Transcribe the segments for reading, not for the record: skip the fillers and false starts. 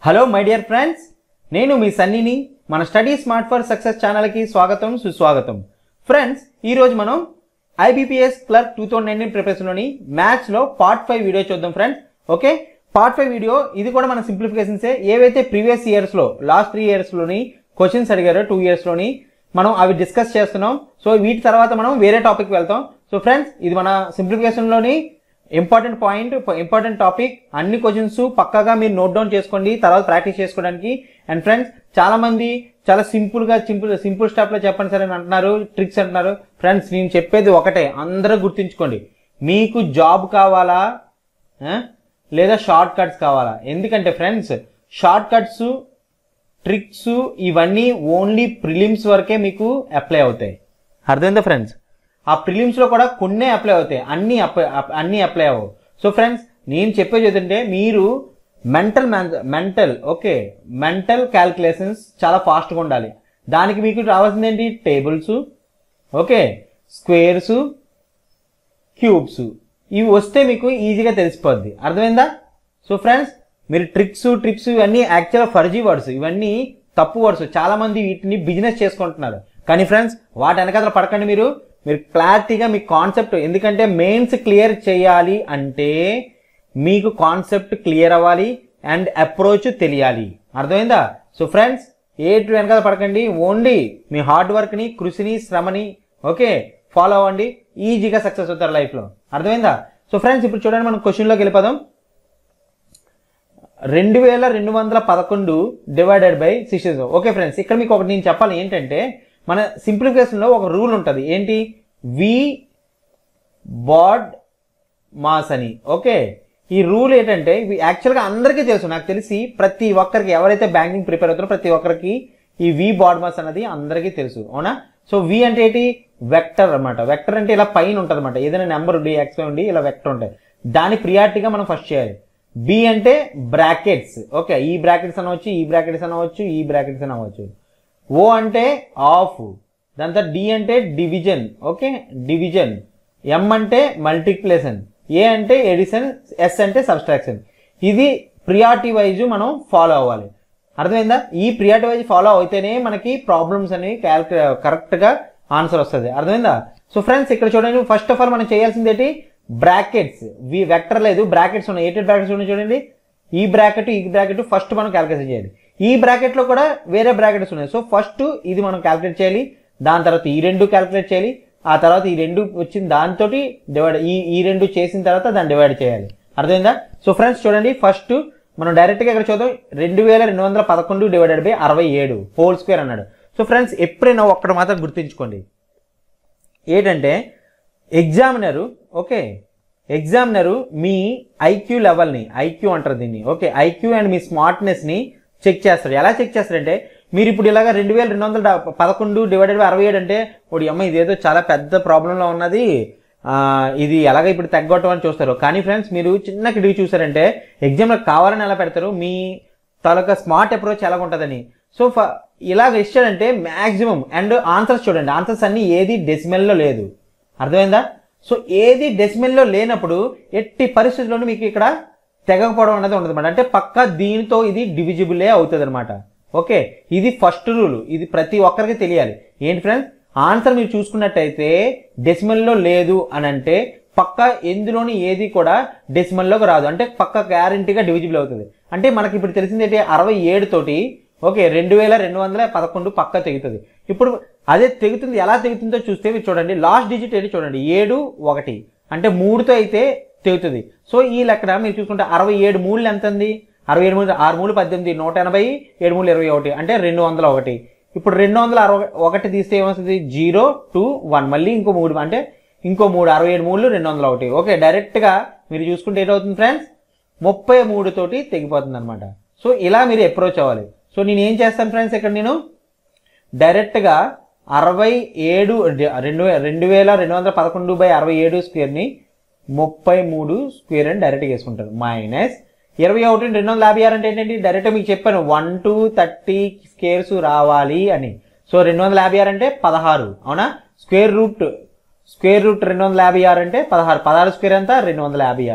Hello my dear friends, నేను మీ సన్నీని. మన study smart for success ఛానల్కి స్వాగతం, సుస్వాగతం. ఫ్రెండ్స్, ఈరోజు మనం IBPS క్లర్క్ 2019 ప్రిపరేషన్లోని మ్యాథ్స్లో Part-5 వీడియో చూద్దాం ఫ్రెండ్స్. ఓకే, Part-5 వీడియో ఇది కూడా మన సింప్లిఫికేషన్సే. ఏవైతే ప్రీవియస్ ఇయర్స్లో లాస్ట్ 3 ఇయర్స్లోని క్వశ్చన్స్ అడిగారో 2 ఇయర్స్లోని మనం అవి డిస్కస్ చేస్తున్నాం. సో వీటి తర్వాత మనం వేరే టాపిక్ వెళ్తాం. సో ఫ్రెండ్స్, ఇది మన సింప్లిఫికేషన్లోని ఇంపార్టెంట్ పాయింట్, ఇంపార్టెంట్ టాపిక్. అన్ని క్వశ్చన్స్ పక్కాగా మీరు నోట్ డౌన్ చేసుకోండి తర్వాత ప్రాక్టీస్ చేసుకోవడానికి. అండ్ ఫ్రెండ్స్, చాలా మంది చాలా సింపుల్ స్టెప్ లో చెప్పండి సార్ అని అంటున్నారు, ట్రిక్స్ అంటున్నారు. ఫ్రెండ్స్, నేను చెప్పేది ఒకటే, అందరూ గుర్తుంచుకోండి. మీకు జాబ్ కావాలా లేదా షార్ట్ కట్స్ కావాలా? ఎందుకంటే ఫ్రెండ్స్, షార్ట్ కట్స్, ట్రిక్స్ ఇవన్నీ ఓన్లీ ప్రిలిమ్స్ వరకే మీకు అప్లై అవుతాయి. అర్థమైందా ఫ్రెండ్స్? ఆ ప్రిలిమ్స్ లో కూడా కొన్నే అప్లై అవుతాయి, అన్ని అప్లై అవ్వవు. సో ఫ్రెండ్స్, నేను చెప్పేది ఏంటంటే మీరు మెంటల్ క్యాల్కులేషన్స్ చాలా ఫాస్ట్గా ఉండాలి. దానికి మీకు రావాల్సింది ఏంటి? Tables, okay, squares, cubes. ఇవి వస్తే మీకు ఈజీగా తెలిసిపోద్ది. అర్థమైందా? సో ఫ్రెండ్స్, మీరు ట్రిప్స్ ఇవన్నీ యాక్చువల్గా ఫర్జీ వర్డ్స్, ఇవన్నీ తప్పు వర్డ్స్. చాలా మంది వీటిని బిజినెస్ చేసుకుంటున్నారు. కానీ ఫ్రెండ్స్, వాటి వెనకాల పడకండి. మీరు క్లారిటీగా మీ కాన్సెప్ట్, ఎందుకంటే మెయిన్స్ క్లియర్ చేయాలి అంటే మీకు కాన్సెప్ట్ క్లియర్ అవ్వాలి అండ్ అప్రోచ్ తెలియాలి. అర్థమైందా? సో ఫ్రెండ్స్, ఏటి వెనకాల పడకండి. ఓన్లీ మీ హార్డ్ వర్క్ని, కృషిని, శ్రమని ఓకే ఫాలో అవ్వండి. ఈజీగా సక్సెస్ అవుతారు లైఫ్లో. అర్థమైందా? సో ఫ్రెండ్స్, ఇప్పుడు చూడండి, మనం క్వశ్చన్లోకి వెళ్ళిపోదాం. 2211 డివైడెడ్ బై 60. ఓకే ఫ్రెండ్స్, ఇక్కడ మీకు ఒకటి నేను చెప్పాలి. ఏంటంటే మన సింప్లిఫికేషన్లో ఒక రూల్ ఉంటుంది. ఏంటి? వి బాడ్ మాస్ అని. ఓకే, ఈ రూల్ ఏంటంటే యాక్చువల్గా అందరికీ తెలుసు. నాకు తెలిసి ప్రతి ఒక్కరికి, ఎవరైతే బ్యాంకింగ్ ప్రిపేర్ అవుతారో ప్రతి ఒక్కరికి ఈ వి బాడ్ మాస్ అనేది అందరికీ తెలుసు. అవునా? సో వి అంటే ఏంటి? వెక్టర్ అనమాట. వెక్టర్ అంటే ఇలా పైన ఉంటుంది అనమాట. ఏదైనా నెంబర్ ఉండి, ఎక్స్ ఉండి, ఇలా వెక్టర్ ఉంటాయి. దాని ప్రియారిటీగా మనం ఫస్ట్ చేయాలి. బి అంటే బ్రాకెట్స్. ఓకే, ఈ బ్రాకెట్స్ అనవచ్చు, ఈ బ్రాకెట్స్ అనవచ్చు, ఈ బ్రాకెట్స్ అనవచ్చు. ఓ అంటే ఆఫ్, దాని తర్వాత డి అంటే డివిజన్. Okay, division. ఎం అంటే మల్టిప్లికేషన్, ఏ అంటే ఎడిషన్, ఎస్ అంటే సబ్స్ట్రాక్షన్. ఇది ప్రియారిటీ వైజ్ మనం ఫాలో అవ్వాలి. అర్థమైందా? ఈ ప్రియారిటీ వైజ్ ఫాలో అయితేనే మనకి ప్రాబ్లమ్స్ అనేవి కరెక్ట్ గా ఆన్సర్ వస్తుంది. అర్థమైందా? సో ఫ్రెండ్స్, ఇక్కడ చూడండి, ఫస్ట్ ఆఫ్ ఆల్ మనం చేయాల్సింది ఏంటి? బ్రాకెట్స్. వెక్టర్ లేదు, బ్రాకెట్స్ ఉన్నాయి. 8 బ్రాకెట్స్ ఉన్నాయి చూడండి. ఈ బ్రాకెట్ ఫస్ట్ మనం క్యాల్కులేట్ చేయాలి. ఈ బ్రాకెట్ లో కూడా వేరే బ్రాకెట్స్ ఉన్నాయి. సో ఫస్ట్ ఇది మనం క్యాల్కులేట్ చేయాలి. దాని తర్వాత ఈ రెండు క్యాల్కులేట్ చేయాలి. ఆ తర్వాత ఈ రెండు వచ్చిన దాంతో డివైడ్, ఈ రెండు చేసిన తర్వాత దాన్ని డివైడ్ చేయాలి. అర్థమైందా? సో ఫ్రెండ్స్, చూడండి, ఫస్ట్ మనం డైరెక్ట్ గా ఇక్కడ చూద్దాం. 2211 డివైడెడ్ బై 67 హోల్ స్క్వేర్ అన్నాడు. సో ఫ్రెండ్స్, ఎప్పుడైనా ఒక్కటి మాత్రం గుర్తుంచుకోండి. ఏంటంటే ఎగ్జామినరు, ఓకే, ఎగ్జామినరు మీ ఐక్యూ లెవెల్ని, ఐక్యూ అంటారు దీన్ని, ఓకే, ఐక్యూ అండ్ మీ స్మార్ట్నెస్ ని చెక్ చేస్తాడు. ఎలా చెక్ చేస్తాడంటే, మీరు ఇప్పుడు ఇలాగా 2211 డివైడెడ్ బై 67 అంటే ఒకటి అమ్మ ఇదేదో చాలా పెద్ద ప్రాబ్లంలో ఉన్నది, ఇది ఎలాగ ఇప్పుడు తగ్గొట్టం అని చూస్తారు. కానీ ఫ్రెండ్స్, మీరు చిన్న కిడికి చూసారంటే ఎగ్జామ్లో కావాలని ఎలా పెడతారు, మీ తాలూకా స్మార్ట్ అప్రోచ్ ఎలాగ ఉంటుందని. సో ఇలాగ ఇచ్చాడంటే మ్యాక్సిమం, అండ్ ఆన్సర్స్ చూడండి, ఆన్సర్స్ అన్ని ఏది డెసిమల్లో లేదు. అర్థమైందా? సో ఏది డెసిమల్లో లేనప్పుడు ఎట్టి పరిస్థితుల్లోనూ మీకు ఇక్కడ తెగకపోవడం అనేది ఉండదు అనమాట. అంటే పక్కా దీనితో ఇది డివిజిబులే అవుతుంది అనమాట. ఓకే, ఇది ఫస్ట్ రూల్. ఇది ప్రతి ఒక్కరికి తెలియాలి. ఏంటి ఫ్రెండ్స్? ఆన్సర్ మీరు చూసుకున్నట్టయితే డెసిమల్లో లేదు అని అంటే పక్కా ఎందులోని ఏది కూడా డెసిమల్లోకి రాదు. అంటే పక్కా గ్యారంటీగా డివిజిబుల్ అవుతుంది. అంటే మనకి ఇప్పుడు తెలిసింది ఏంటి? 67 తోటి ఓకే 2211 పక్కా తెగుతుంది. ఇప్పుడు అదే తెగుతుంది. ఎలా తెగుతుందో చూస్తే మీరు చూడండి, లాస్ట్ డిజిట్ ఏంటి చూడండి, 7 1 అంటే 3తో అయితే తెగుతుంది. సో ఈ లెక్కన మీరు చూసుకుంటే 67 మూళ్ళు ఎంత ఉంది? 67 మూడు 6 మూడు 18, 180, 7 మూడు 21 అంటే 201. ఇప్పుడు 261 తీస్తే ఏమొస్తుంది? 0 2 1, మళ్ళీ ఇంకో 3 అంటే ఇంకో 3, 67 మూళ్ళు 201. ఓకే, డైరెక్ట్ గా మీరు చూసుకుంటే ఏంటవుతుంది ఫ్రెండ్స్? 33 తోటి తెగిపోతుంది అనమాట. సో ఇలా మీరు అప్రోచ్ అవ్వాలి. సో నేను ఏం చేస్తాను ఫ్రెండ్స్, ఇక్కడ నేను డైరెక్ట్ గా 2211 బై 67 స్క్వేర్ ని 33 స్క్వేర్ అని డైరెక్ట్ వేసుకుంటాను. మైనస్ 21 256 అంటే ఏంటంటే డైరెక్ట్ మీకు చెప్పాను 1 to 30 స్క్వేర్స్ రావాలి అని. సో 256 అంటే 16. అవునా? స్క్వేర్ రూట్ 256 అంటే 16 స్క్వేర్ అంతా 256. సో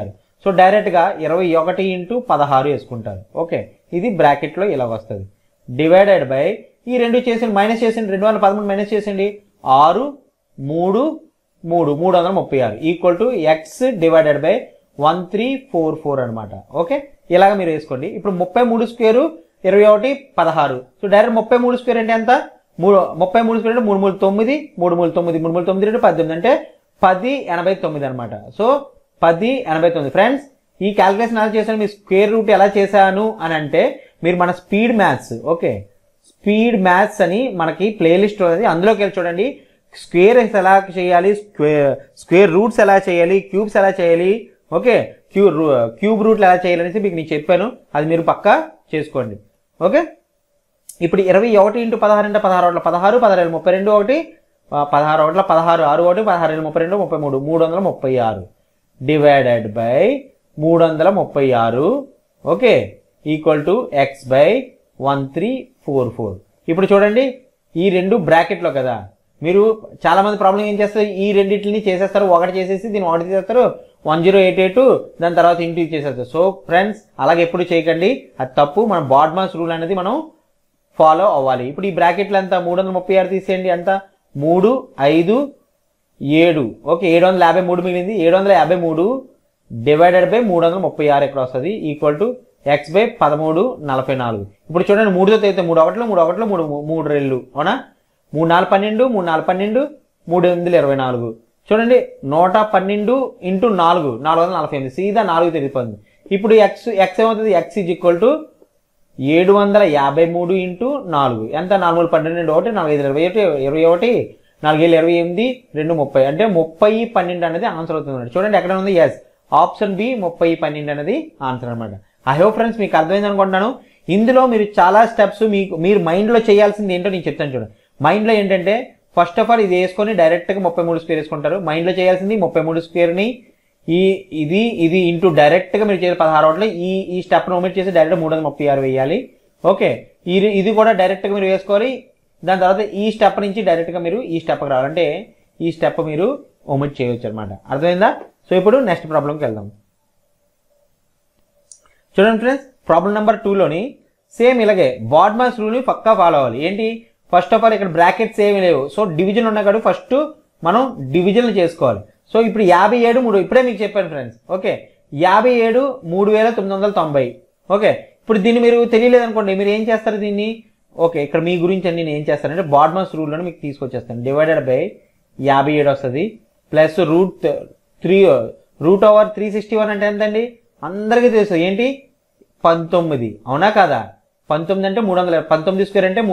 సో డైరెక్ట్గా 21 ఇంటూ 16 వేసుకుంటారు. ఓకే, ఇది బ్రాకెట్లో ఇలా వస్తుంది. డివైడెడ్ బై ఈ రెండు చేసిండి, మైనస్ చేసిండి, 213 మైనస్ చేసిండి, 6 3 3 336 equal to x divided by 1344 అనమాట. ఓకే, ఇలాగ మీరు వేసుకోండి. ఇప్పుడు 33 స్క్వేరు 21 16. సో డైరెక్ట్ 33 స్క్వేర్ అంటే ఎంత? 33 స్క్వేర్ అంటే 3 3 9 3 3 9 3 3 9 18 అంటే 1089 అనమాట. సో 1089. ఫ్రెండ్స్, ఈ క్యాలిక్యులేషన్ ఎలా చేశాను, మీ స్క్వేర్ రూట్ ఎలా చేశాను అని అంటే మీరు మన speed maths, okay speed maths అని మనకి ప్లేలిస్ట్ ఉంది, అందులోకి వెళ్ళి చూడండి. స్క్వేర్ ఎలా చేయాలి, స్క్వేర్ రూట్స్ ఎలా చేయాలి, క్యూబ్స్ ఎలా చేయాలి, ఓకే క్యూబ్ రూట్లు ఎలా చేయాలి అనేసి మీకు నేను చెప్పాను. అది మీరు పక్కా చేసుకోండి. ఓకే, ఇప్పుడు 21 ఇంటూ 16 అంటే 16 ఒకట్ల 16 16 32 1 16 ఒకట్ల 16 6 1 16 32 33 336 divided by 336 okay equal to x by 1344. ఇప్పుడు చూడండి, ఈ రెండు బ్రాకెట్లో కదా. మీరు చాలా మంది ప్రాబ్లం ఏం చేస్తారు, ఈ రెండింటిని చేసేస్తారు, ఒకటి చేసేసి దీన్ని ఒకటి చేస్తారు 10882 దాని తర్వాత ఇంటూ చేసేస్తారు. సో ఫ్రెండ్స్, అలాగే ఎప్పుడు చేయకండి, అది తప్పు. మన బాడ్మాస్ రూల్ అనేది మనం ఫాలో అవ్వాలి. ఇప్పుడు ఈ బ్రాకెట్లో ఎంత 336 తీసేయండి, ఎంత 3 5 7 ఓకే 753 మిగిలింది. 753 డివైడెడ్ బై 336 ఎక్కడ వస్తుంది ఈక్వల్ టు ఎక్స్ బై 1344. ఇప్పుడు చూడండి, 3తో అయితే 3 ఒకటిలో 3 ఒకటిలో 3 రెళ్ళు అవునా, 3 4 12 3 4 12 3 824. చూడండి 112 ఇంటూ 4 448 సీదా 4 తిరిగిపోయింది. ఇప్పుడు ఎక్స్ ఏమవుతుంది, x is equal to 753 into 4 ఎంత 4 12 1 4 5 21 21 4 7 28 2 30 అంటే 30 12 అనేది ఆన్సర్ అవుతుంది. చూడండి ఎక్కడ ఉంది, ఎస్ ఆప్షన్ బి 30 12 అనేది ఆన్సర్ అనమాట. ఐ హోప్ ఫ్రెండ్స్ మీకు అర్థమైంది అనుకుంటున్నాను. ఇందులో మీరు చాలా స్టెప్స్ మీరు మైండ్లో చేయాల్సింది ఏంటో నేను చెప్తాను చూడండి. మైండ్లో ఏంటంటే ఫస్ట్ ఆఫ్ ఆల్ ఇది వేసుకొని డైరెక్ట్గా 33 స్క్వేర్ వేసుకుంటారు. మైండ్లో చేయాల్సింది 33 స్క్వేర్ని ఇది ఇంటూ డైరెక్ట్గా మీరు చేయాలి 16 ఒకటిలో ఈ స్టెప్ను ఒమిట్ చేసి డైరెక్ట్ 336 వేయాలి. ఓకే, ఇది కూడా డైరెక్ట్గా మీరు వేసుకోవాలి. దాని తర్వాత ఈ స్టెప్ నుంచి డైరెక్ట్గా మీరు ఈ స్టెప్కి రావాలంటే ఈ స్టెప్ మీరు ఒమిట్ చేయవచ్చు అనమాట. అర్థమైందా? సో ఇప్పుడు నెక్స్ట్ ప్రాబ్లంకి వెళ్దాం. చూడండి ఫ్రెండ్స్, ప్రాబ్లం నెంబర్ 2లోని సేమ్ ఇలాగే బాడ్మాస్ రూల్ని పక్కా ఫాలో అవ్వాలి. ఏంటి, ఫస్ట్ ఆఫ్ ఆల్ ఇక్కడ బ్రాకెట్స్ ఏమి లేవు. సో డివిజన్ ఉన్నాయి కాబట్టి ఫస్ట్ మనం డివిజన్లు చేసుకోవాలి. సో ఇప్పుడు 57 3 ఇప్పుడే మీకు చెప్పాను ఫ్రెండ్స్. ఓకే 57 3990. ఓకే, ఇప్పుడు దీన్ని మీరు తెలియలేదు అనుకోండి, మీరు ఏం చేస్తారు దీన్ని, ఓకే ఇక్కడ మీ గురించి నేను ఏం చేస్తానంటే బాడ్మాస్ రూల్లోనే మీకు తీసుకొచ్చేస్తాను. డివైడెడ్ బై 57 వస్తుంది ప్లస్ రూట్ ఓవర్ 361 అంటే ఎంతండి, అందరికీ తెలుసు ఏంటి 19 అవునా కదా. 19 అంటే 19 స్క్వేర్ అంటే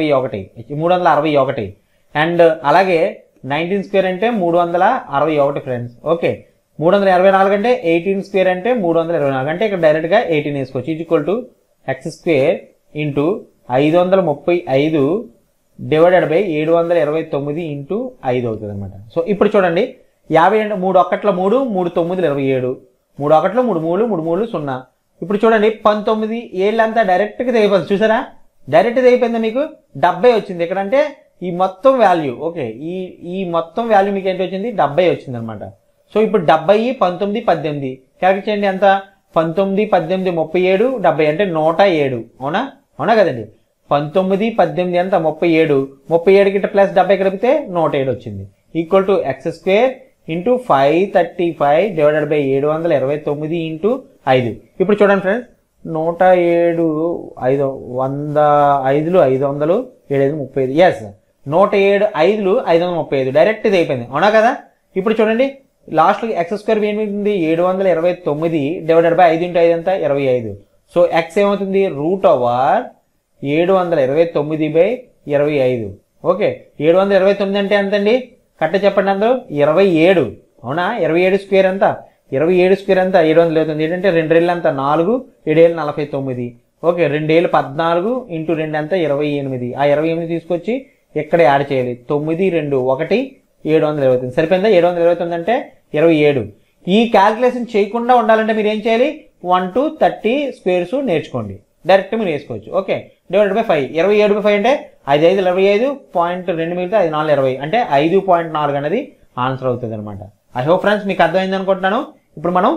361 అండ్ అలాగే 19 స్క్వేర్ అంటే 361 ఫ్రెండ్స్. ఓకే 384 అంటే 18 స్క్వేర్ అంటే 324 అంటే ఇక్కడ డైరెక్ట్గా 18 వేసుకోవచ్చు. Equal to x square into 535 divided by 729 into 5 అవుతుంది అనమాట. సో ఇప్పుడు చూడండి 50 అంటే 3 ఒకట్ల 3 3 9 27 3 ఒకట్ల 3 3 3 3 0. ఇప్పుడు చూడండి 19 ఏళ్ళంతా డైరెక్ట్గా తెగిపోతుంది. చూసారా, డైరెక్ట్ తెగిపోయిందా మీకు 70 వచ్చింది ఇక్కడ. అంటే ఈ మొత్తం వాల్యూ ఓకే ఈ మొత్తం వాల్యూ మీకు ఏంటి వచ్చింది 70 వచ్చింది అనమాట. సో ఇప్పుడు 70 19 18 క్యాల్కులేట్ చేయండి ఎంత 19 18 37 70 అంటే 107 అవునా కదండి. 19 18 ఎంత 37 గిట్ట ప్లస్ 70 కలిపితే 107 వచ్చింది. Equal to x square into 535 divided by 729 into 5. ఇప్పుడు చూడండి ఫ్రెండ్స్ 107 5 100 5లు 500 7 35 ఎస్ 107 5లు 535 డైరెక్ట్ ఇది అయిపోయింది అవునా కదా. ఇప్పుడు చూడండి లాస్ట్ ఎక్స్ స్క్వేర్ ఏమిటి 729 డివైడెడ్ బై 5 ఇంటూ 5 ఎంత 25. సో ఎక్స్ ఏమవుతుంది రూట్ ఓవర్ 729 బై 25. ఓకే 729 అంటే ఎంతండి కరెక్ట్ చెప్పండి అందరూ 27 అవునా. 27 స్క్వేర్ ఎంత 27 స్క్వేర్ ఎంత 727 ఏంటంటే 2 ఏళ్ళు ఎంత 4 7 ఏళ్ళు 49. ఓకే 2 ఏళ్ళు 14 ఇంటూ 2 ఎంత 28. ఆ 28 తీసుకొచ్చి ఇక్కడ యాడ్ చేయాలి 9 2 1 729 సరిపోయిందా. 729 అంటే 27. ఈ క్యాల్కులేషన్ చేయకుండా ఉండాలంటే మీరు ఏం చేయాలి 1 to 30 స్క్వేర్స్ నేర్చుకోండి, డైరెక్ట్ మీరు వేసుకోవచ్చు. ఓకే డివైడెడ్ బై 5 27 బై 5 అంటే 5 5 25 0.2 మిగిలితే 5 4 20 అంటే 5.4 అనేది ఆన్సర్ అవుతుంది అనమాట. ఐ హోప్ ఫ్రెండ్స్ మీకు అర్థమైంది అనుకుంటున్నాను. ఇప్పుడు మనం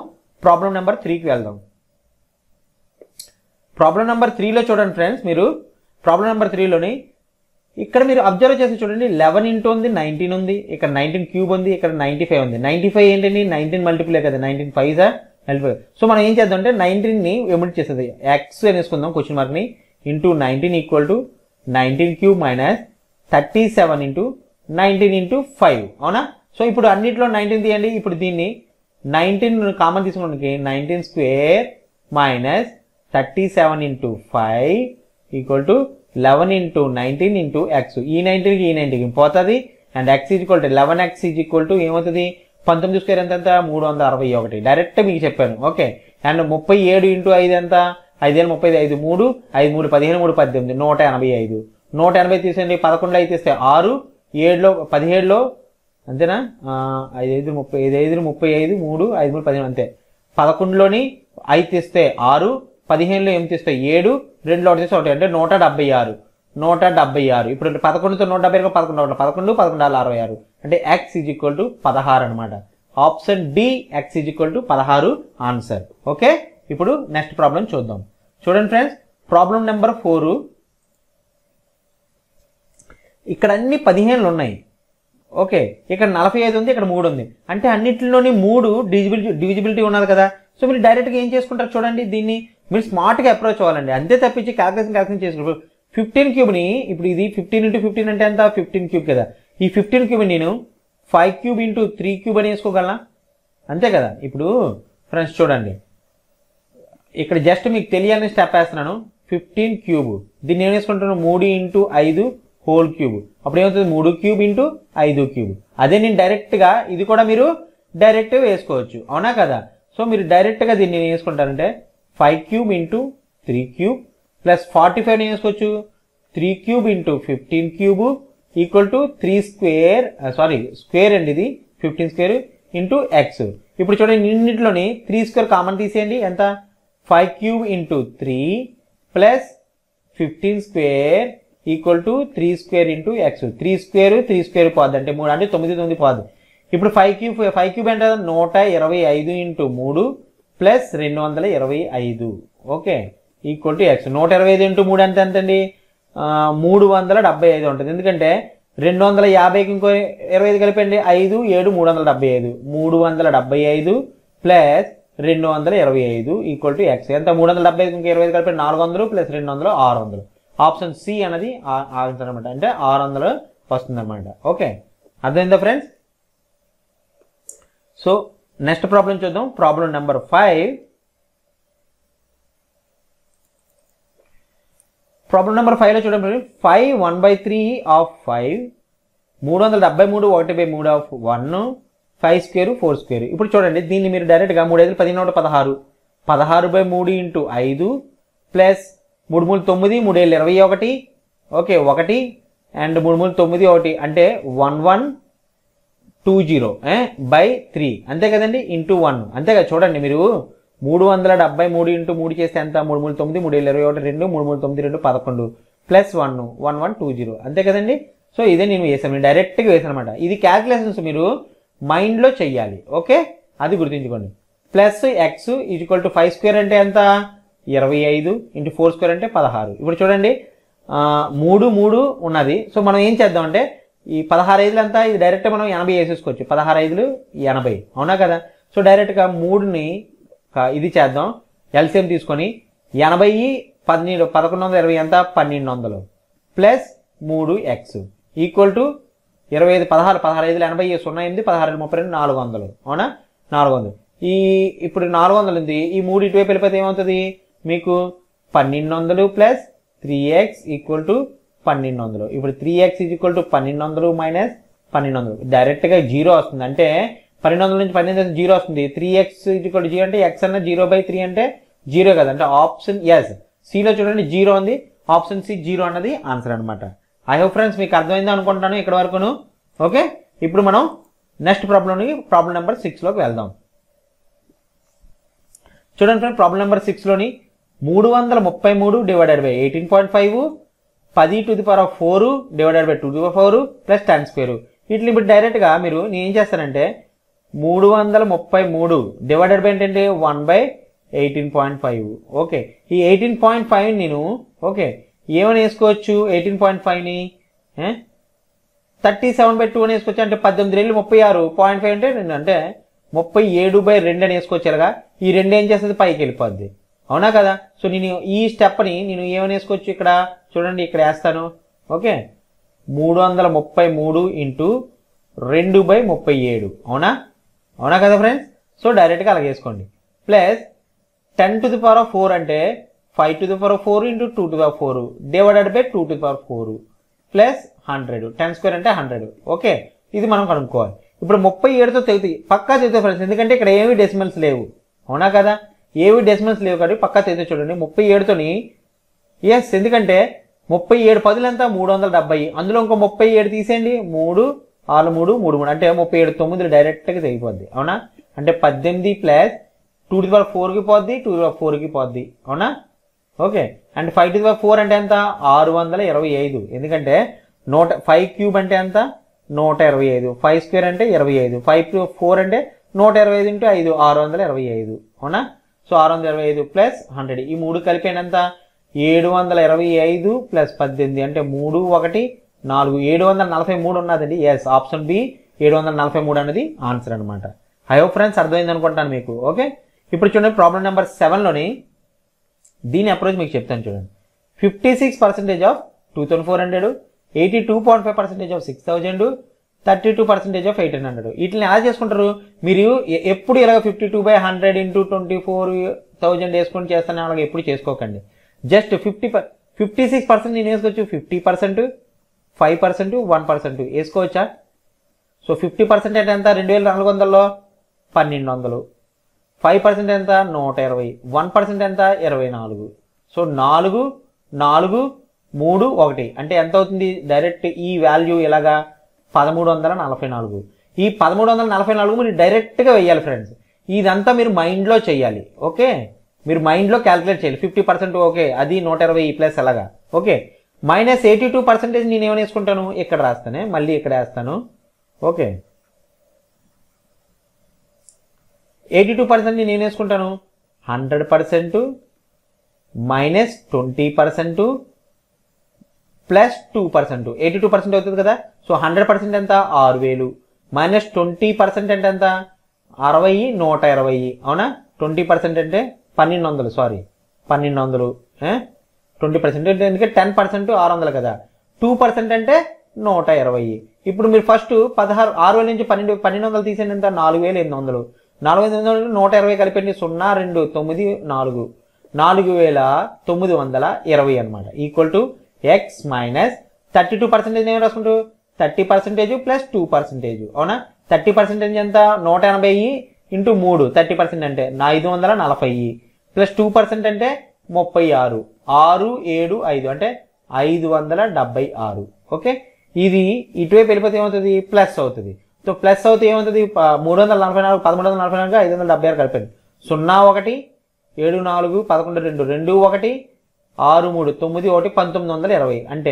ప్రాబ్లం నెంబర్ 3కి వెళ్దాం. ప్రాబ్లం నెంబర్ 3లో చూడండి ఫ్రెండ్స్, మీరు ప్రాబ్లం నెంబర్ 3లోని ఇక్కడ మీరు అబ్జర్వ్ చేసి చూడండి, 11 ఇంటూ ఉంది, 19 ఉంది, ఇక్కడ 19 క్యూబ్ ఉంది, ఇక్కడ 95 ఉంది. 95 ఏంటండి, 19 మల్టిపులే కదా, 19 5 95. సో మనం ఏం చేద్దాం అంటే 19ని ఎమిట్ చేసేది ఎక్స్ అని వేసుకుందాం క్వశ్చన్ మార్క్ని, into 19 equal to 19 cube minus 37 into 19 into 5, అవునా? సో ఇప్పుడు అన్నింటిలో 19 తీయండి. ఇప్పుడు దీన్ని 19 కామన్ తీసుకోవడానికి 19 square minus 37 into 5 equal to 11 into 19 into x. ఈ 19కి ఈ 19కి పోతుంది. And x equal to 11x equal to ఏమవుతుంది, 19 స్క్వేర్ ఎంత 361. డైరెక్ట్ మీకు చెప్పాను. ఓకే. అండ్ 37 ఇంటూ 5 ఎంత, 5 35, 3 5 3 15 3 18 185. 180 తీసేయండి. 11లో అయితే ఇస్తే 6, 7లో 17లో అంతేనా, 5 5 35, 35 3 5 3 15 అంతే. 11లోని 5 తీస్తే 6, 15లో 8 తీస్తే 7, 2లో 1 తీస్తే 1 అంటే 176. 176. ఇప్పుడు 11తో 170 11 11 11 66 అంటే x ఈజ్ ఈక్వల్ టు 16 అనమాట. Option D x is equal to 16 answer. Okay. ఇప్పుడు నెక్స్ట్ ప్రాబ్లం చూద్దాం. చూడండి ఫ్రెండ్స్, ప్రాబ్లం నెంబర్ 4. ఇక్కడ అన్ని 15లు ఉన్నాయి. ఓకే. ఇక్కడ 45 ఉంది, ఇక్కడ 3 ఉంది. అంటే అన్నింటిలోని 3 డివిజిబిలిటీ ఉన్నది కదా. సో మీరు డైరెక్ట్గా ఏం చేసుకుంటారు చూడండి, దీన్ని మీరు స్మార్ట్గా అప్రోచ్ అవ్వాలండి. అంతే తప్పించి క్యాల్కులేషన్ చేసుకుంటారు. 15 క్యూబ్ని ఇప్పుడు ఇది 15 ఇంటూ 15 అంటే ఎంత, 15 క్యూబ్ కదా. ఈ 15 క్యూబ్ నేను 5 క్యూబ్ ఇంటూ 3 క్యూబ్ అని వేసుకోగలనా, అంతే కదా. ఇప్పుడు ఫ్రెండ్స్ చూడండి, ఇక్కడ జస్ట్ మీకు తెలియాలని స్టెప్ వేస్తున్నాను. 15 క్యూబ్ దీన్ని ఏం వేసుకుంటాను, 3 ఇంటూ 5 హోల్ క్యూబ్. అప్పుడు ఏమవుతుంది, 3 క్యూబ్ ఇంటూ 5 క్యూబ్. అదే నేను డైరెక్ట్గా ఇది కూడా మీరు డైరెక్ట్ వేసుకోవచ్చు, అవునా కదా. సో మీరు డైరెక్ట్గా దీన్ని ఏం వేసుకుంటారంటే 5 క్యూబ్ ఇంటూ 3 క్యూబ్ ప్లస్ 45 ఏం వేసుకోవచ్చు, 3 cube into 15 cube equal to 3 square, square అండి ఇది, 15 స్క్వేర్ ఇంటూ ఎక్స్. ఇప్పుడు చూడండి, ఇన్నింటిలోని 3 స్క్వేర్ కామన్ తీసేయండి, ఎంత 5 cube into 3 plus 15 square equal to 3 square into x. 3 square పోద్ది అంటే 3 అంటే 9 పోద్ది. ఇప్పుడు 5 క్యూబ్ అంటే 125 into 3 plus 225. Okay. Equal to x. 125 into 3 అంటే ఎంతండి, 375 ఉంటుంది. ఎందుకంటే 250కి ఇంకో 25 కలిపండి, 5 7 375. 375 ప్లస్ 225 ఈక్వల్ టు ఎక్స్. ఎంత, 375 ఇంకో 25 కలిపండి 400 ప్లస్ 200 600. ఆప్షన్ సి అనేది ఆన్సర్ అనమాట. అంటే 600 వస్తుంది అనమాట. ఓకే, అర్థమైందా ఫ్రెండ్స్? సో నెక్స్ట్ ప్రాబ్లం చూద్దాం. Problem number 5. ప్రాబ్లం నెంబర్ 5లో చూడండి, 5 1/3 ఆఫ్ 5 373 1/3 ఆఫ్ 1 5 స్క్వేర్ 4 స్క్వేర్. ఇప్పుడు చూడండి, దీన్ని మీరు డైరెక్ట్గా 3 5 15 16 16/3 ఇంటూ 5 ప్లస్ 3 3 9 3 7 21. ఓకే, 1 అండ్ 3 3 9 1 అంటే 1120 బై 3 అంతే కదండి, ఇంటూ 1 అంతే కదా. చూడండి మీరు 373 ఇంటూ 3 చేస్తే ఎంత, 3 3 9 3 7 21 2 3 3 9 2 11 ప్లస్ 1 1120 అంతే కదండి. సో ఇదే నేను వేసాను, డైరెక్ట్గా వేసాను అనమాట. ఇది క్యాల్కులేషన్స్ మీరు మైండ్లో చెయ్యాలి. ఓకే, అది గుర్తుంచుకోండి. Plus x equal to 5 square అంటే ఎంత, 25 ఇంటూ 4 స్క్వేర్ అంటే 16. ఇప్పుడు చూడండి 3 3 ఉన్నది. సో మనం ఏం చేద్దామంటే ఈ 16 5 అంతా ఇది డైరెక్ట్ మనం 80 వేసేసుకోవచ్చు. 16 5 80, అవునా కదా. సో డైరెక్ట్గా 3ని ఇది చేద్దాం, ఎల్సిఎం తీసుకొని 80 1120 ఎంత 1200 ప్లస్ 3x ఈక్వల్ టు 25 16 16 5 80 08 16 32 400, అవునా 400. ఇప్పుడు 400 ఉంది, ఈ 3 ఇటువైపు వెళ్ళిపోతే ఏమవుతుంది మీకు 1200 ప్లస్ 3x ఈక్వల్ టు 1200. ఇప్పుడు 3x ఈక్వల్ టు 1200 మైనస్ 1200 డైరెక్ట్గా 0 వస్తుంది. అంటే 1200 నుంచి 12 0 వస్తుంది. 3x ఈక్వల్ టు 0 అంటే x అన్న 0/3 అంటే 0 కదా. అంటే ఆప్షన్ ఎస్, సిలో చూడండి 0 ఉంది, ఆప్షన్ సి 0 అన్నది ఆన్సర్ అనమాట. ఐ హోప్ ఫ్రెండ్స్ మీకు అర్థమైంది అనుకుంటాను ఇక్కడ వరకును. ఓకే, ఇప్పుడు మనం నెక్స్ట్ ప్రాబ్లం నెంబర్ 6లోకి వెళ్దాం. చూడండి ఫ్రెండ్, ప్రాబ్లం నెంబర్ 6లోని 333 divided by 18.5 10⁴ divided by 2⁴ plus 10 square. వీటిని ఇప్పుడు డైరెక్ట్గా మీరు నేను ఏం చేస్తానంటే 333 డివైడెడ్ బై ఏంటంటే 1/18.5. ఓకే, ఈ 18.5 నేను ఓకే ఏమని వేసుకోవచ్చు? 18.5ని 37/2 అని వేసుకోవచ్చు. అంటే 18 రెళ్ళు 36, 0.5 అంటే 2 అంటే 37/2 అని వేసుకోవచ్చు. ఇలాగా ఈ 2 ఏం చేస్తుంది? పైకి వెళ్ళిపోద్ది. అవునా కదా? సో నేను ఈ స్టెప్ని నేను ఏమని వేసుకోవచ్చు? ఇక్కడ చూడండి, ఇక్కడ వేస్తాను. Okay, 333 into 2/37. అవునా? అవునా కదా ఫ్రెండ్స్? సో డైరెక్ట్గా అలాగే వేసుకోండి. ప్లస్ 10⁴ అంటే 5⁴ ఇంటూ 2⁴ డివైడెడ్ బై 2⁴ ప్లస్ 100. 10² అంటే 100. ఓకే, ఇది మనం కనుక్కోవాలి. ఇప్పుడు 37తో తెగుతాయి, పక్కా తెగుతాయి ఫ్రెండ్స్, ఎందుకంటే ఇక్కడ ఏమి డెసిమల్స్ లేవు. అవునా కదా? ఏవి డెసిమల్స్ లేవు కాబట్టి పక్కా తెగుతాయి. చూడండి 37తోని ఎస్, ఎందుకంటే 37 10 ఎంత? 370. అందులో ఇంకో 37 తీసేయండి. 3 6 3 3 3 అంటే 37 9 డైరెక్ట్గా తెగిపోద్ది. అవునా? అంటే 18 ప్లస్ 2⁴కి పోద్ది, 2⁴కి పోద్ది. అవునా? ఓకే, అండ్ 5⁴ అంటే ఎంత? 625. ఎందుకంటే 5³ అంటే ఎంత? 125. 5² అంటే 25. 5⁴ అంటే 125 ఇంటూ 5 625. అవునా? సో 625 ప్లస్ 100 ఈ 3 కలిపి ఎంత? 725 ప్లస్ 18 అంటే 3 1 4 743 ఉన్నదండి. ఎస్, ఆప్షన్ బి 743 అనేది ఆన్సర్ అనమాట. ఐ హోప్ ఫ్రెండ్స్ అర్థమైంది అనుకుంటాను మీకు. ఓకే, ఇప్పుడు చూడండి ప్రాబ్లం నెంబర్ 7లోని దీని అప్రోచ్ మీకు చెప్తాను. చూడండి 56% ఆఫ్ 2400, 82.5% ఆఫ్ 6000, 32% ఆఫ్ 1800. వీటిని ఎలా చేసుకుంటారు? మీరు ఎప్పుడు ఇలాగ 52/100 ఇంటూ 24,000 వేసుకొని చేస్తాను అలాగే ఎప్పుడు చేసుకోకండి. జస్ట్ 56% నేను వేసుకోవచ్చు. 50%, 5%, 1% వేసుకోవచ్చా? సో 50% అంటే ఎంత? 2400లో 1200. 5% ఎంత? 120. 1% ఎంత? 24. సో 4 4 3 1 అంటే ఎంత అవుతుంది? డైరెక్ట్ ఈ వాల్యూ ఇలాగా 1344. ఈ 1344 మీరు డైరెక్ట్గా వేయాలి ఫ్రెండ్స్. ఇదంతా మీరు మైండ్లో చేయాలి. ఓకే, మీరు మైండ్లో క్యాలిక్యులేట్ చేయాలి. 50% ఓకే, అది 120 ప్లస్ అలాగా. ఓకే, మైనస్ 82% నేను ఏమైనా వేసుకుంటాను? ఇక్కడ రాస్తానే, మళ్ళీ ఇక్కడ వేస్తాను. ఓకే, 82% నేను ఏం వేసుకుంటాను? 100% మైనస్ 20% ప్లస్ 2%. 82% అవుతుంది కదా? సో 100% ఎంత? 6000 మైనస్ 20% అంటే ఎంత? 60 120. అవునా? 20% అంటే 1200. సారీ 1200. 20% అంటే ఎందుకంటే 10% 600 కదా. 2% అంటే 120. ఇప్పుడు మీరు ఫస్ట్ 6000 నుంచి 1200 తీసేయండి. ఎంత? 4800. 4800 120 కలిపండి. 0 2 9 4 4920 అనమాట. ఈక్వల్ టు ఎక్స్ మైనస్ 32% ఏం రాసుకుంటూ 30% ప్లస్ 2%. అవునా? 30% ఎంత? 180 ఇంటూ 3 30% అంటే 540 ప్లస్ 2% అంటే 36 6 7 5 అంటే 576. ఓకే, ఇది ఇటువైపు వెళ్ళిపోతే ఏమవుతుంది? ప్లస్ అవుతుంది. సో ప్లస్ అవుతే ఏమవుతుంది? 344 1344 576 కలిపండి. 0 1 7 4 11 2 2 1 6 3 9 1 1920 అంటే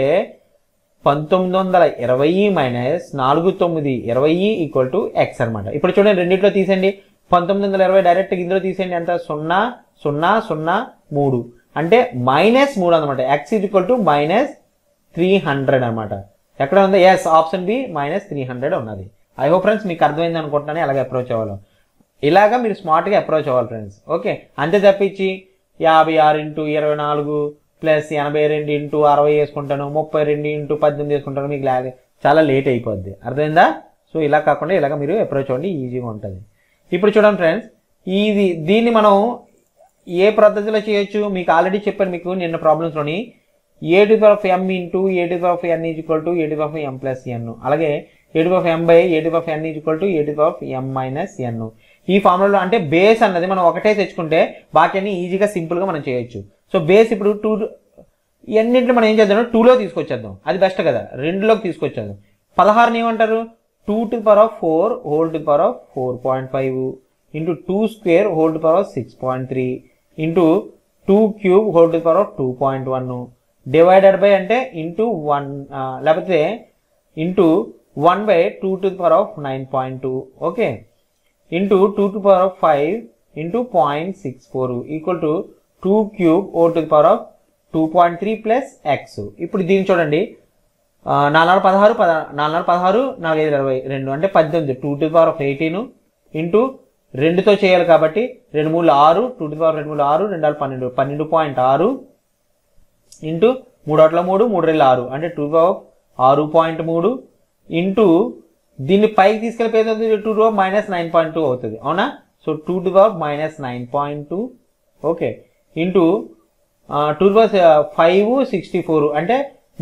1920 మైనస్ 4920 ఈక్వల్ టు ఎక్స్ అనమాట. ఇప్పుడు చూడండి రెండింటిలో తీసేయండి. 1920 డైరెక్ట్ ఇందులో తీసేయండి. ఎంత? 0 0 0 3 అంటే మైనస్ 3 అనమాట. ఎక్స్ ఈక్వల్ టు మైనస్ 300 అనమాట. ఎక్కడ ఉంది? ఎస్, ఆప్షన్ బి మైనస్ 300 ఉన్నది. ఐ హోప్ ఫ్రెండ్స్ మీకు అర్థమైంది అనుకుంటున్నాను అలాగే అప్రోచ్ అవ్వాలి. ఇలాగా మీరు స్మార్ట్గా అప్రోచ్ అవ్వాలి ఫ్రెండ్స్. ఓకే, అంతే తప్పించి 56 ఇంటూ 24 ప్లస్ 82 ఇంటూ 60 వేసుకుంటాను, 32 ఇంటూ 18 వేసుకుంటాను, మీకు చాలా లేట్ అయిపోద్ది. అర్థమైందా? సో ఇలా కాకుండా ఇలాగ మీరు అప్రోచ్ అవ్వండి, ఈజీగా ఉంటుంది. ఇప్పుడు చూడండి ఫ్రెండ్స్, దీన్ని మనం ఏ పద్ధతిలో చేయొచ్చు మీకు ఆల్రెడీ చెప్పాను. మీకు నిన్న ప్రాబ్లమ్స్లోని a⁴m into a⁴n equal to a⁴m plus n, అలాగే a⁴m by a⁴n equal to a⁴m minus n. ఈ ఫార్ములాలో అంటే బేస్ అన్నది మనం ఒకటే తెచ్చుకుంటే బాకీని ఈజీగా సింపుల్గా మనం చేయొచ్చు. సో బేస్ ఇప్పుడు 2 ఎన్నింటిలో మనం ఏం చేద్దాం? 2లో తీసుకొచ్చేద్దాం, అది బెస్ట్ కదా. 2లోకి తీసుకొచ్చేద్దాం. 16ని ఏమంటారు? 2⁴ whole to power 4.5 into 2² whole to power 6.3 into 2³ whole to power 2.1 divided by అంటే ఇంటూ 1 లేకపోతే into 1/2 9.2. Okay, into 2 to the power of 5 into 0.64 equal to 2 cube oh to the power of 2.3 plus x. ఇప్పుడు దీన్ని చూడండి, 4 16 4 22 అంటే 18 2 to the power of 18 into 2తో చేయాలి కాబట్టి 2 3 6 2 to the power 2 3 6 2 12 12.6 into 3 1 3 3 2 6 అంటే 2 to the power 6.3 ఇంటూ దీన్ని పైకి తీసుకెళ్ళిపోయేది 2 to the power మైనస్ 9.2 అవుతుంది, అవునా? So 2 to the power minus 9.2 okay into 2 to the power 5 64 అంటే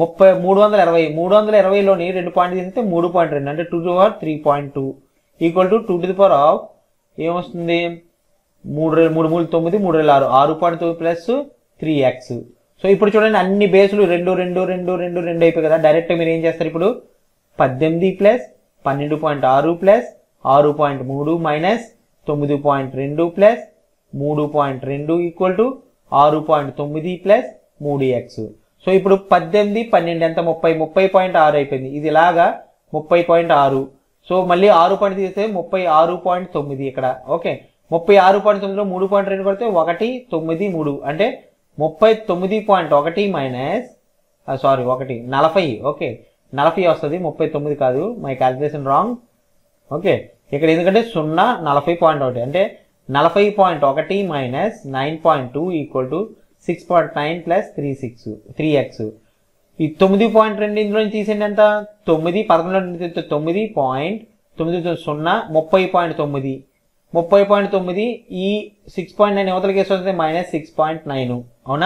320లోని 2 పాయింట్ తీస్తే 3.2 అంటే 2 to the power 3.2 equal to 2 to the power of ఏమొస్తుంది 3 3 9 3 6 6.9 ప్లస్ 3x. సో ఇప్పుడు చూడండి అన్ని బేసులు 2 2 2 2 2 అయిపోయి కదా, డైరెక్ట్ మీరు ఏం చేస్తారు ఇప్పుడు 18 plus 12.6 plus 6.3 minus 9.2 plus 3.2 equal to 6.9 plus 3x. So ఇప్పుడు 18 12 ఎంత 30.6 అయిపోయింది, ఇది ఇలాగా 30.6. సో మళ్ళీ 6 పాయింట్ తీస్తే 36.9 ఇక్కడ, ఓకే 36.9లో 3.2 కొడితే 193 అంటే 39.1 మైనస్ 40 ఓకే 40 వస్తుంది 39 కాదు, మై క్యాలిక్యులేషన్ రాంగ్. ఓకే ఇక్కడ ఎందుకంటే 0 40.1 అంటే 40.1 minus 9.2 equal to 6.9 plus 3x. ఈ 9.2 ఇందులో తీసేయండి ఎంత 9 11 9.9 30.9 ఈ 6.9 అవతలకి వేస్తుంది మైనస్ 6.9 అవునా?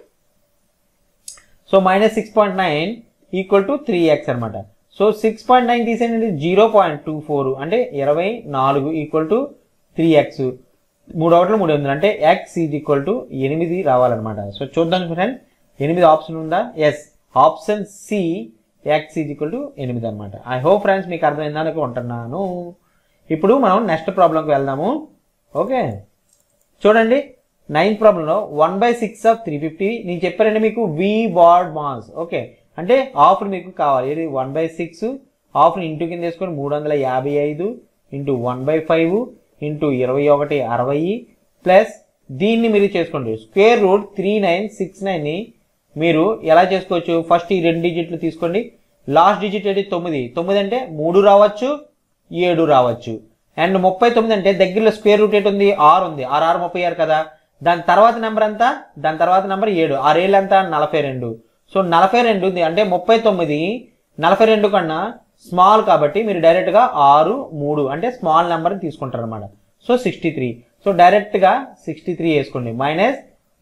So minus 6.9 equal to 3x అనమాట. సో 6.9 తీసేయండి 0.24 అంటే 24 ఈక్వల్ టు 3x. 3 ఒకటి 3 8 అంటే x ఈజ్ ఈక్వల్ టు 8 రావాలన్నమాట. సో చూద్దాం ఫ్రెండ్ 8 ఆప్షన్ ఉందా? Yes, option C x is equal to 8 అనమాట. ఐ హోప్ ఫ్రెండ్స్ మీకు అర్థమైందని అనుకుంటున్నాను. ఇప్పుడు మనం నెక్స్ట్ ప్రాబ్లంకి వెళ్దాము. ఓకే చూడండి 9th ప్రాబ్లంలో 1/6 ఆఫ్ 350 నేను చెప్పానండి మీకు వి బాడ్ మాస్. ఓకే అంటే హాఫ్ మీకు కావాలి, ఇది 1/6 హాఫ్ ఇంటూ కింద తీసుకొని 355 ఇంటూ 1/5 ఇంటూ 21 60 ప్లస్ దీన్ని మీరు చేసుకోండి స్క్వేర్ రూట్ 3969ని మీరు ఎలా చేసుకోవచ్చు? ఫస్ట్ ఈ 2 డిజిట్లు తీసుకోండి, లాస్ట్ డిజిట్ ఏంటి 9 అంటే 3 రావచ్చు 7 రావచ్చు. అండ్ 39 అంటే దగ్గరలో స్క్వేర్ రూట్ ఏంటి ఉంది 6 ఉంది, 6 36 కదా, దాని తర్వాత నెంబర్ ఎంత? దాని తర్వాత నెంబర్ 7, 6 7 ఎంత 42. సో 42 అంటే 39 42 కన్నా స్మాల్ కాబట్టి మీరు డైరెక్ట్ గా 6 3 అంటే స్మాల్ నెంబర్ తీసుకుంటారు అనమాట. సో 63. సో డైరెక్ట్ గా 63 వేసుకోండి మైనస్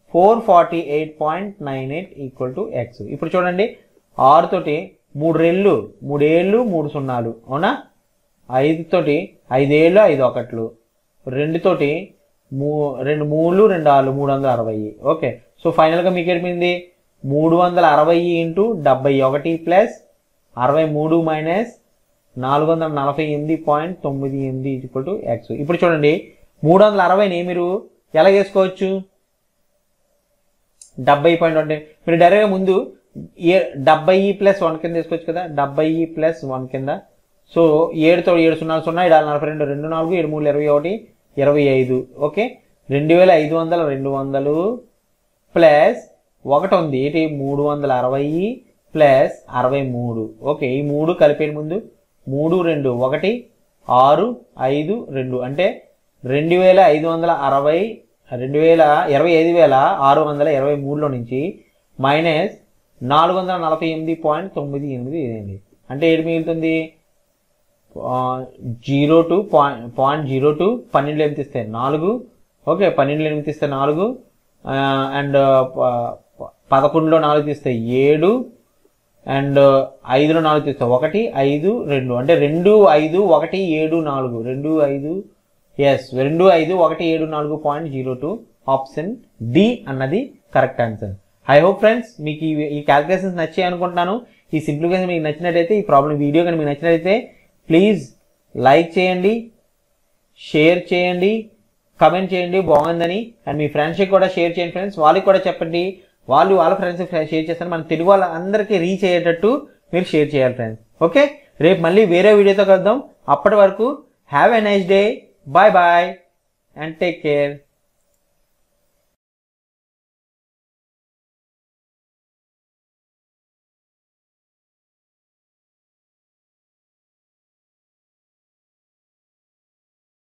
448.98 ఈక్వల్ టు x. ఇప్పుడు చూడండి 6 తోటి 3 రెళ్ళు 3 ఏళ్ళు 3 సున్నాలు అవునా, 5 తోటి 5 ఏళ్ళు 5 ఒకట్లు, 2 తోటి 2 3 2 6 360. ఓకే సో ఫైనల్ గా మీకు ఏమైంది 360 into 71 plus 63 minus 448.98 equal to x. ఇప్పుడు చూడండి 360ని మీరు ఎలా చేసుకోవచ్చు? 70.1 మీరు డైరెక్ట్గా ముందు 70 ప్లస్ 1 కింద తీసుకోవచ్చు కదా, 70 ప్లస్ 1 కింద. సో 7తో 7 0 0 7 42 2 4 7 3 21 25. ఓకే 2500 200 ప్లస్ 1 ఉంది ఏంటి 360 ప్లస్ 63. ఓకే ఈ 3 కలిపేది ముందు 3 2 1 6 5 2 అంటే 25,623లో నుంచి మైనస్ 448.98 అంటే ఏడు మిగులుతుంది 0.02 12 ఎంత ఇస్తే 4. ఓకే 12 ఎంత ఇస్తే 4 అండ్ 11లో 4 తీస్తే 7 అండ్ 5లో 4 తీస్తే 1 5 2 అంటే 2 5 1 7 4 2 5 ఎస్ 2 5 1 7 4.02 ఆప్షన్ డి అన్నది correct answer. I hope friends మీకు ఈ క్యాలిక్యులేషన్స్ నచ్చాయి అనుకుంటున్నాను. ఈ సింప్లిఫికేషన్ మీకు నచ్చినట్టయితే, ఈ ప్రాబ్లం వీడియో కానీ మీకు నచ్చినట్టయితే ప్లీజ్ లైక్ చేయండి, షేర్ చేయండి, కమెంట్ చేయండి బాగుందని. అండ్ మీ ఫ్రెండ్స్కి కూడా షేర్ చేయండి ఫ్రెండ్స్, వాళ్ళకి కూడా చెప్పండి, వాళ్ళు వాళ్ళ ఫ్రెండ్స్కి షేర్ చేస్తారు. మన తెలుగు వాళ్ళందరికీ రీచ్ అయ్యేటట్టు మీరు షేర్ చేయాలి ఫ్రెండ్స్. ఓకే రేపు మళ్ళీ వేరే వీడియోతో కలుద్దాం. అప్పటి వరకు have a nice day. Bye bye and take care.